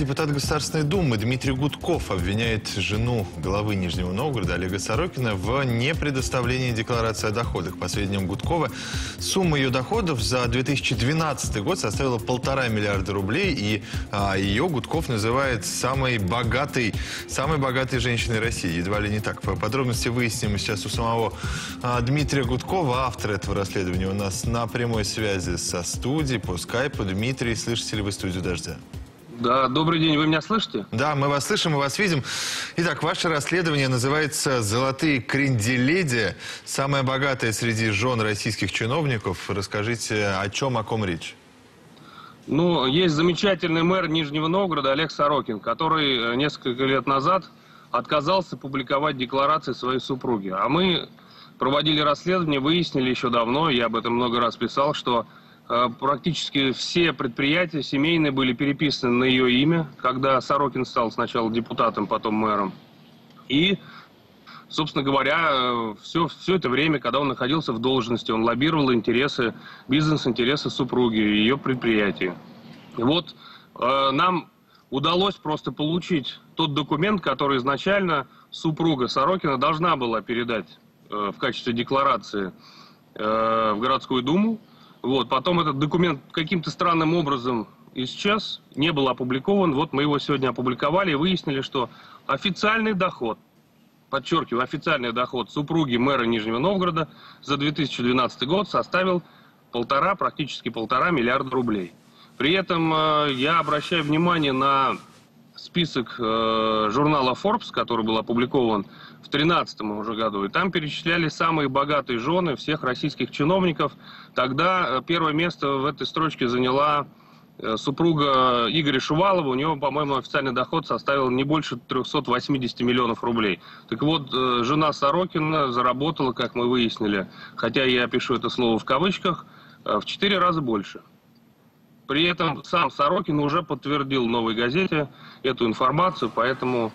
Депутат Государственной Думы Дмитрий Гудков обвиняет жену главы Нижнего Новгорода Олега Сорокина в непредоставлении декларации о доходах. По сведениям Гудкова, сумма ее доходов за 2012 год составила 1,5 миллиарда рублей, и ее Гудков называет самой богатой женщиной России. Едва ли не так. Подробности выясним сейчас у самого Дмитрия Гудкова, автора этого расследования. У нас на прямой связи со студией по скайпу. Дмитрий, слышите ли вы студию «Дождя»? Да, добрый день, вы меня слышите? Да, мы вас слышим, мы вас видим. Итак, ваше расследование называется «Золотые кренделеди». Самая богатая среди жен российских чиновников. Расскажите, о ком речь? Ну, есть замечательный мэр Нижнего Новгорода Олег Сорокин, который несколько лет назад отказался публиковать декларации своей супруги. А мы проводили расследование, выяснили еще давно, я об этом много раз писал, что практически все предприятия семейные были переписаны на ее имя, когда Сорокин стал сначала депутатом, потом мэром. И, собственно говоря, все это время, когда он находился в должности, он лоббировал интересы, бизнес-интересы супруги и ее предприятия. И вот нам удалось просто получить тот документ, который изначально супруга Сорокина должна была передать в качестве декларации в городскую думу. Вот, потом этот документ каким-то странным образом исчез, не был опубликован. Вот мы его сегодня опубликовали и выяснили, что официальный доход, подчеркиваю, официальный доход супруги мэра Нижнего Новгорода за 2012 год составил практически 1,5 миллиарда рублей. При этом я обращаю внимание на список журнала Forbes, который был опубликован в 2013 уже году, и там перечисляли самые богатые жены всех российских чиновников. Тогда первое место в этой строчке заняла супруга Игоря Шувалова. У него, по-моему, официальный доход составил не больше 380 миллионов рублей. Так вот, жена Сорокина заработала, как мы выяснили, хотя я пишу это слово в кавычках, в 4 раза больше. При этом сам Сорокин уже подтвердил «Новой газете» эту информацию, поэтому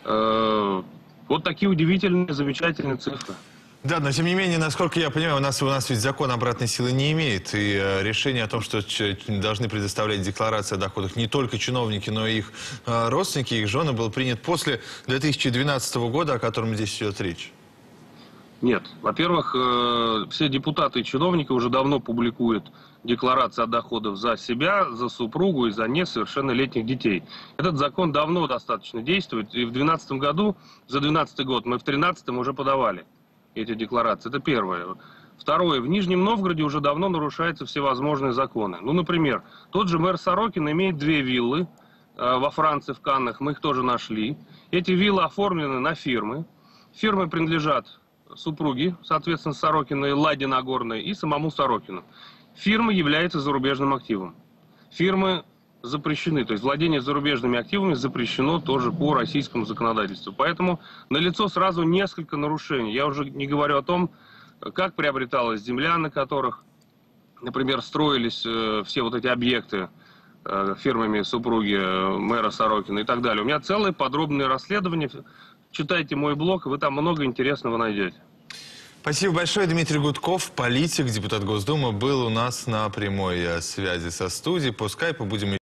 вот такие удивительные, замечательные цифры. Да, но тем не менее, насколько я понимаю, у нас ведь закон обратной силы не имеет. И решение о том, что должны предоставлять декларации о доходах не только чиновники, но и их родственники, их жены, было принято после 2012 года, о котором здесь идет речь. Нет. Во-первых, все депутаты и чиновники уже давно публикуют декларации о доходах за себя, за супругу и за несовершеннолетних детей. Этот закон давно достаточно действует. И в 2012 году, за 2012 год, мы в 2013 уже подавали эти декларации. Это первое. Второе. В Нижнем Новгороде уже давно нарушаются всевозможные законы. Ну, например, тот же мэр Сорокин имеет 2 виллы во Франции, в Каннах. Мы их тоже нашли. Эти виллы оформлены на фирмы. Фирмы принадлежат супруги, соответственно, Сорокиной, Ладе Нагорной и самому Сорокину. Фирма является зарубежным активом. Фирмы запрещены, то есть владение зарубежными активами запрещено тоже по российскому законодательству. Поэтому налицо сразу несколько нарушений. Я уже не говорю о том, как приобреталась земля, на которых, например, строились все вот эти объекты фирмами супруги мэра Сорокина и так далее. У меня целое подробное расследование. Читайте мой блог, вы там много интересного найдете. Спасибо большое. Дмитрий Гудков, политик, депутат Госдумы, был у нас на прямой связи со студией. По скайпу будем